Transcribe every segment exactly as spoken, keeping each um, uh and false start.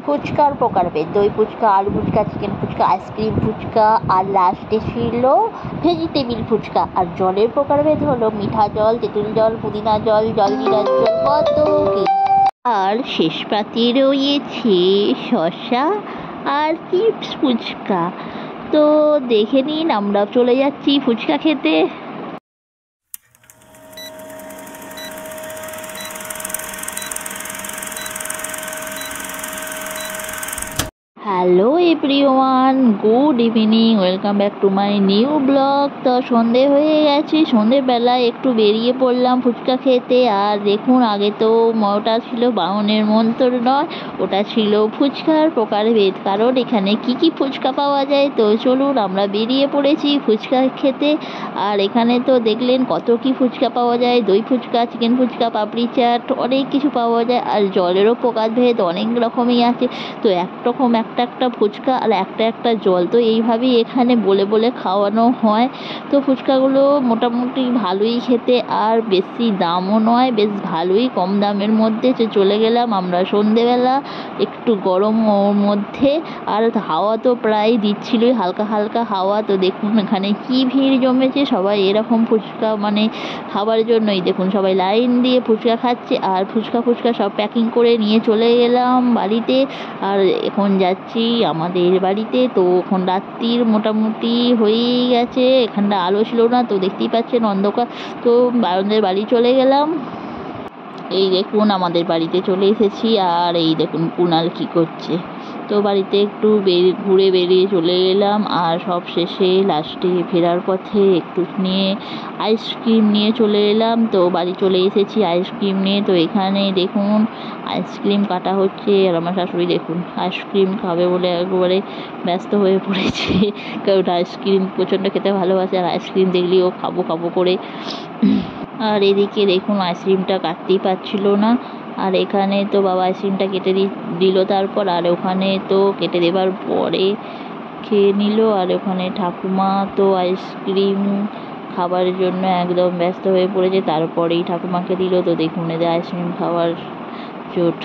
ফুচকার প্রকারভেদ, দই ফুচকা, আলু ফুচকা, চিকেন ফুচকা, আইসক্রিম ফুচকা, আর লাস্টে ছিল ভেজিটেবিল ফুচকা। আর জলের প্রকারভেদ হলো মিঠা জল, তেঁতুল জল, পুদিনা জল, জল জিরার জল, কত কি। আর শেষ পাতে রয়েছে শসা আর চিপস ফুচকা। তো দেখে নিন, আমরা চলে যাচ্ছি ফুচকা খেতে। Hello everyone, good evening, welcome back to my new blog. তো সন্ধে হয়ে গেছে, সন্ধেবেলায় একটু বেরিয়ে পড়লাম ফুচকা খেতে। আর দেখুন, আগে তো ওটা ছিল বামনের মন্তর নয়, ওটা ছিল ফুচকার প্রকারভেদ। কারণ এখানে কি কি ফুচকা পাওয়া যায়, তো চলুন আমরা বেরিয়ে পড়েছি ফুচকা খেতে। আর এখানে তো দেখলেন কত কি ফুচকা পাওয়া যায়, দই ফুচকা, চিকেন ফুচকা, পাপড়ি চাট, অনেক কিছু পাওয়া যায়। আর জলেরও প্রকারভেদ অনেক রকমই আছে। তো একরকম একটা একটা ফুচকা আর একটা একটা জল, তো এইভাবেই এখানে বলে বলে খাওয়ানো হয়। তো ফুচকাগুলো মোটামুটি ভালোই খেতে, আর বেশি দামও নয়, বেশ ভালোই কম দামের মধ্যে। যে চলে গেলাম আমরা সন্ধেবেলা, একটু গরম ওর মধ্যে, আর হাওয়া তো প্রায় দিচ্ছিলই, হালকা হালকা হাওয়া। তো দেখুন এখানে কি ভিড় জমেছে, সবাই এরকম ফুচকা মানে খাবার জন্যই। দেখুন সবাই লাইন দিয়ে ফুচকা খাচ্ছে, আর ফুচকা ফুচকা সব প্যাকিং করে নিয়ে চলে গেলাম বাড়িতে। আর এখন যাচ্ছি আমাদের বাড়িতে। তো এখন রাত্রির মোটামুটি হয়েই গেছে, এখানটা আলো ছিল না, তো দেখতেই পাচ্ছেন অন্ধকার। তো আমাদের বাড়ি চলে গেলাম। এই দেখুন আমাদের বাড়িতে চলে এসেছি। আর এই দেখুন কুণাল কি করছে। তো বাড়িতে একটু বেরিয়ে ঘুরে বেরিয়ে চলে গেলাম। আর সব শেষে লাস্টে ফেরার পথে একটু নিয়ে আইসক্রিম নিয়ে চলে এলাম। তো বাড়ি চলে এসেছি আইসক্রিম নিয়ে। তো এখানে দেখুন আইসক্রিম কাটা হচ্ছে, আর আমার শাশুড়ি দেখুন আইসক্রিম খাবে বলে একেবারে ব্যস্ত হয়ে পড়েছে। কারণ আইসক্রিম প্রচণ্ড খেতে ভালোবাসে, আর আইসক্রিম দেখলেই ও খাবো খাবো করে। আর এদিকে দেখুন আইসক্রিমটা কাটতেই পারছিল না। আর এখানে তো বাবা আইসক্রিমটা কেটে দিল তারপর। আর ওখানে তো কেটে দেবার পরে খেয়ে নিল। আর ওখানে ঠাকুমা তো আইসক্রিম খাবার জন্য একদম ব্যস্ত হয়ে পড়েছে, তারপরেই ঠাকুমাকে দিল। তো দেখুন এদের আইসক্রিম খাওয়ার চোট।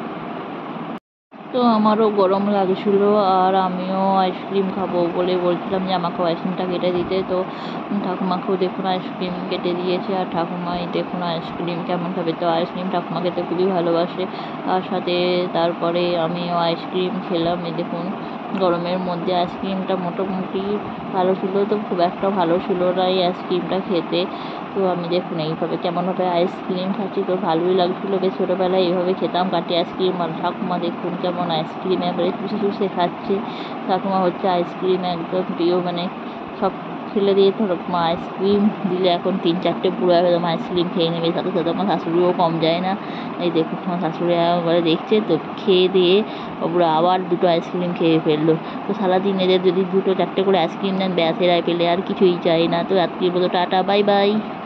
তো আমারও গরম লাগছিল, আর আমিও আইসক্রিম খাবো বলে বলছিলাম যে আমাকেও আইসক্রিমটা কেটে দিতে। তো ঠাকুমাকেও দেখুন আইসক্রিম কেটে দিয়েছে, আর ঠাকুমাই দেখুন আইসক্রিম কেমন খাবে। তো আইসক্রিম ঠাকুমা খেতে খুবই ভালোবাসে। আর সাথে তারপরে আমিও আইসক্রিম খেলাম। এই দেখুন গরমের মধ্যে আইসক্রিমটা মোটামুটি ভালো ছিল, তো খুব একটা ভালো ছিল না এই আইসক্রিমটা খেতে। তো আমি দেখুন এইভাবে কেমনভাবে আইসক্রিম খাচ্ছি, তো ভালোই লাগছিলো। বেশ ছোটোবেলায় এইভাবে খেতাম কাটি আইসক্রিম। আর ঠাকুমা দেখুন কেমন আইসক্রিম একবারে চুষে চুষে খাচ্ছে। ঠাকুমা হচ্ছে আইসক্রিম একদম প্রিয়, মানে সব ফেলে দিয়ে ঠাকুমা আইসক্রিম দিলে এখন তিন চারটে পুরো একদম আইসক্রিম খেয়ে নেবে। সাথে সাথে আমার শাশুড়িও কম যায় না। এই দেখুন আমার শাশুড়ি একবারে দেখছে, তো খেয়ে দিয়ে ওপরে আবার দুটো আইসক্রিম খেয়ে ফেললো। তো সারাদিন এদের যদি দুটো চারটে করে আইসক্রিম দেন, ব্যাস এরাই পেলে আর কিছুই চাই না। তো আজকের মতো টাটা, বাই বাই।